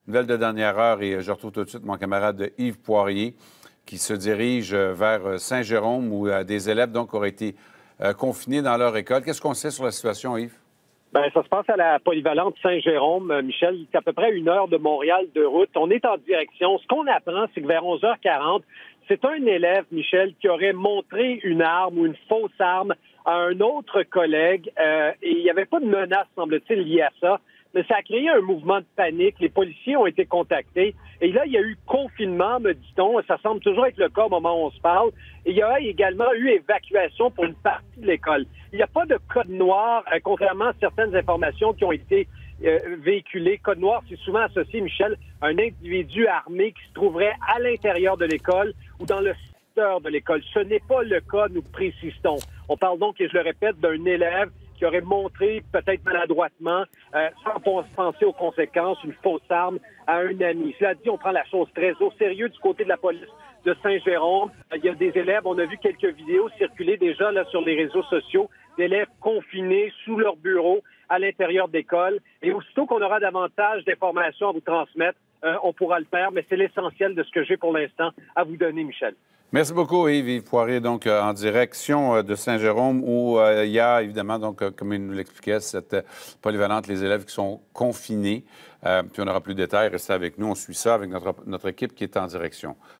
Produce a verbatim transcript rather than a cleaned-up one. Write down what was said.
Nouvelle de dernière heure et je retrouve tout de suite mon camarade Yves Poirier qui se dirige vers Saint-Jérôme où des élèves donc auraient été euh, confinés dans leur école. Qu'est-ce qu'on sait sur la situation, Yves? Bien, ça se passe à la polyvalente Saint-Jérôme, Michel. C'est à peu près une heure de Montréal de route. On est en direction. Ce qu'on apprend, c'est que vers onze heures quarante, c'est un élève, Michel, qui aurait montré une arme ou une fausse arme à un autre collègue. Euh, et il n'y avait pas de menace, semble-t-il, liée à ça. Mais ça a créé un mouvement de panique. Les policiers ont été contactés. Et là, il y a eu confinement, me dit-on. Ça semble toujours être le cas au moment où on se parle. Et il y a également eu évacuation pour une partie de l'école. Il n'y a pas de code noir, euh, contrairement à certaines informations qui ont été euh, véhiculées. Code noir, c'est souvent associé, Michel, à un individu armé qui se trouverait à l'intérieur de l'école ou dans le secteur de l'école. Ce n'est pas le cas, nous précisons. On parle donc, et je le répète, d'un élève qui aurait montré, peut-être maladroitement, euh, sans penser aux conséquences, une fausse arme à un ami. Cela dit, on prend la chose très au sérieux du côté de la police de Saint-Jérôme. Il y a des élèves, on a vu quelques vidéos circuler déjà là sur les réseaux sociaux, d'élèves confinés sous leur bureau à l'intérieur d'école. Et aussitôt qu'on aura davantage d'informations à vous transmettre, euh, on pourra le faire, mais c'est l'essentiel de ce que j'ai pour l'instant à vous donner, Michel. Merci beaucoup, Yves, Yves Poirier, donc euh, en direction euh, de Saint-Jérôme, où euh, il y a évidemment, donc, euh, comme il nous l'expliquait, cette euh, polyvalente, les élèves qui sont confinés. Euh, puis on n'aura plus de détails. Restez avec nous, on suit ça avec notre, notre équipe qui est en direction.